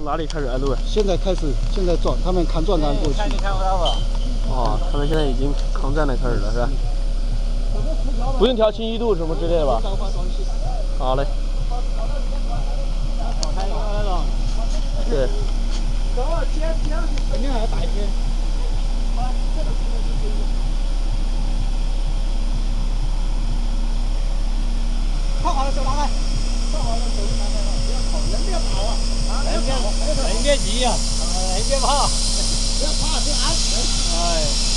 哪里开始安路啊？ 现在转，他们扛钻杆过去。 你看不到吧？ 哦，他们现在已经扛站的开始了，是吧？不用调清晰度什么之类的吧？好嘞。对。 肯定还要打一天。看好了，手拿开。看好了，手拿开了，不要跑，人别跑啊！人别急呀，人别怕，不要怕，别安。哎。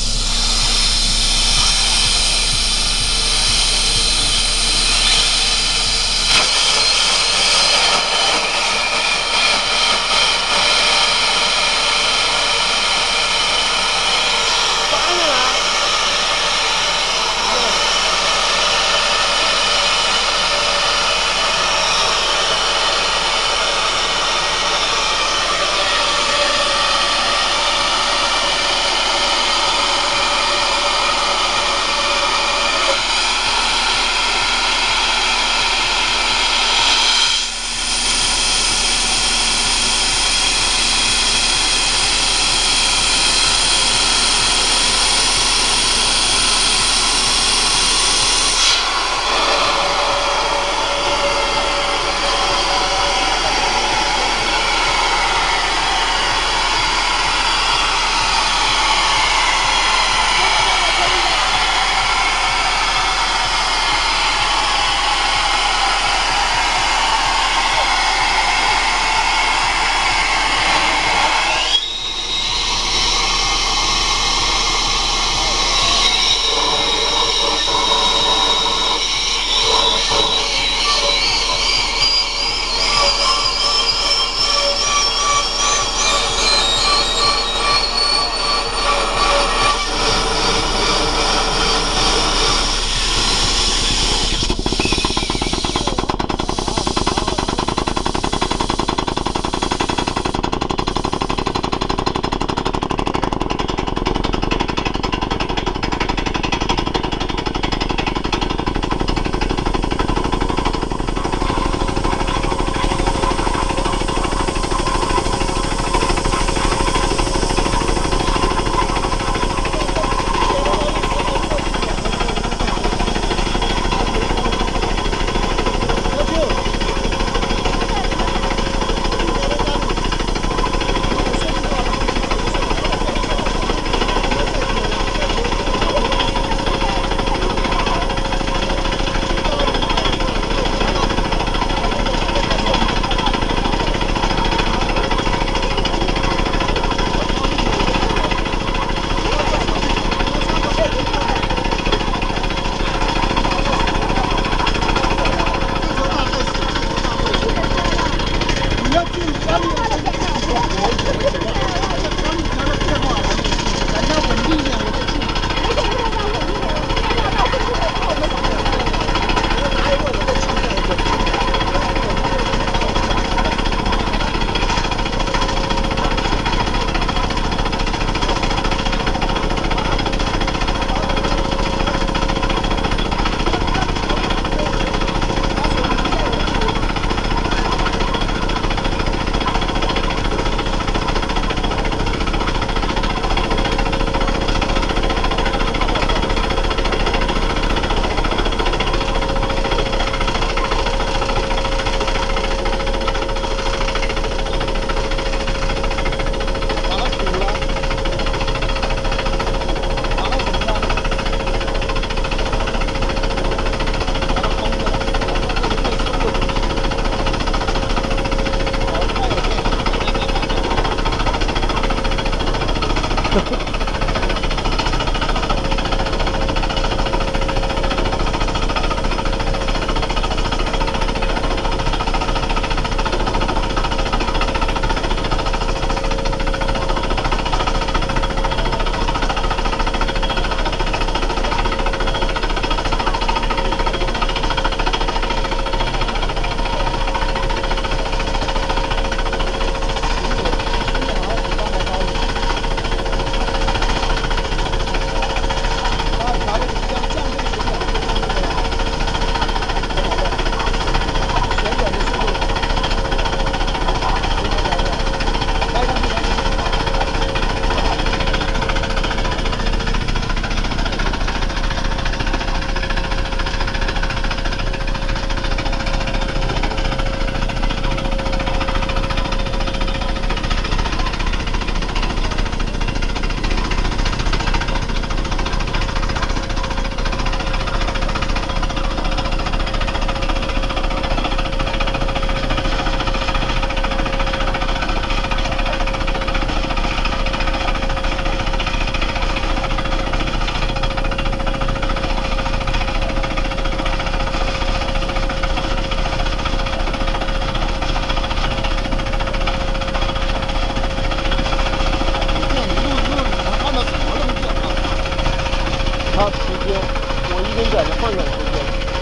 放远出去，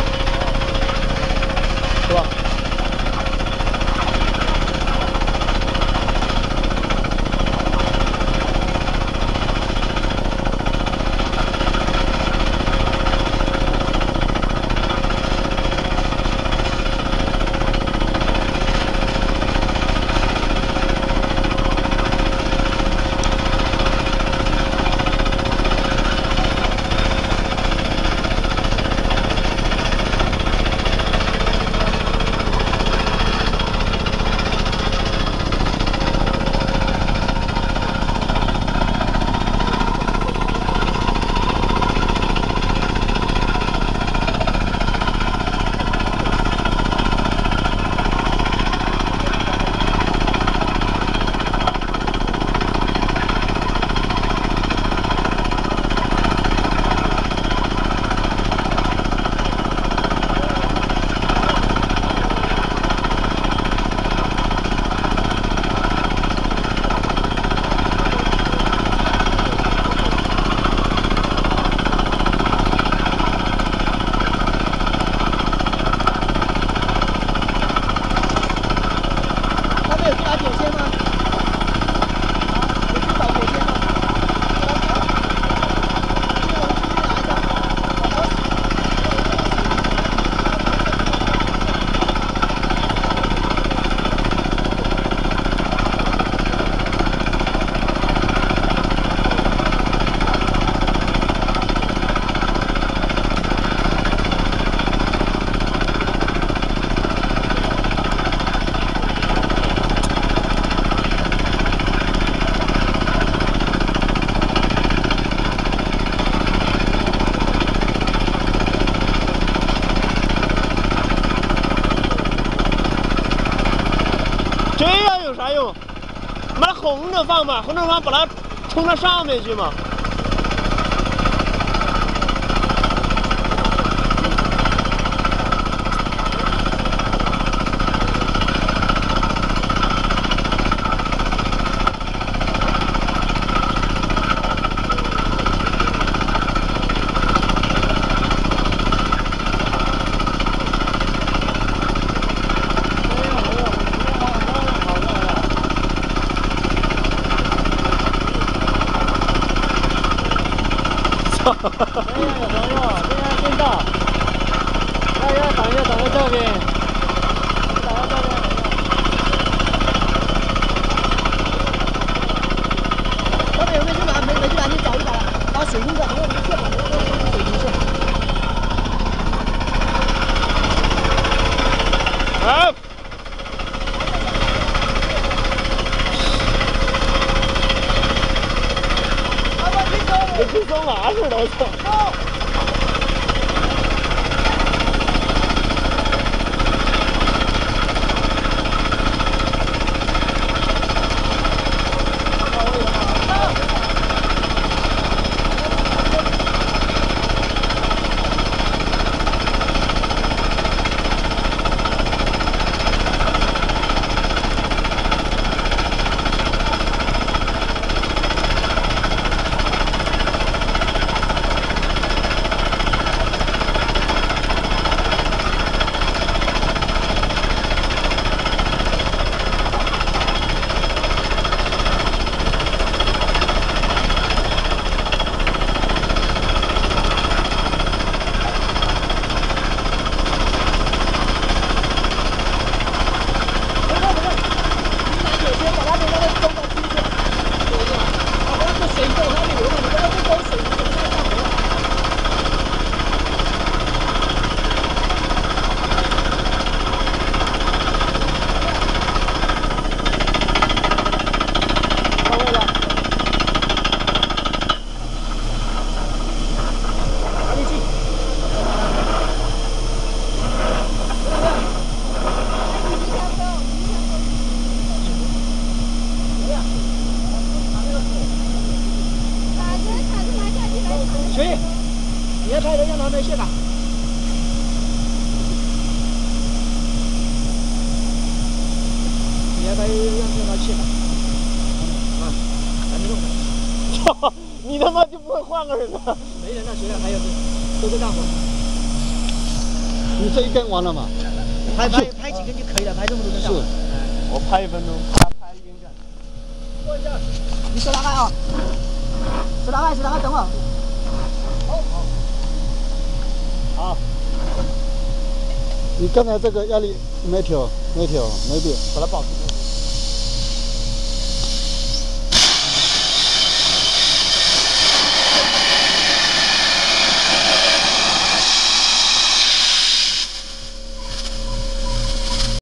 是吧？这样有啥用？我们把它横着放吧，横着放，把它冲到上面去嘛。 这样有朋友，这样见到，要挡就挡在这边，挡在这边。老板有没有去拿？没去拿，你找一把，把水壶的，然后我们去把水瓶去。 哎。跟桑拿似的，我操！可以，你要拍的让他们卸岗。你要拍让他卸岗。啊，赶紧弄。你他妈就不会换个人了？没人了，谁了？还有都在干活。 你这一根完了嘛？拍几根就可以了，拍这么多根干嘛？ 我拍1分钟，他拍1根干。 坐一下，你手打开啊！手打开，等会儿。好。你刚才这个压力没调，没变， 把它保持住。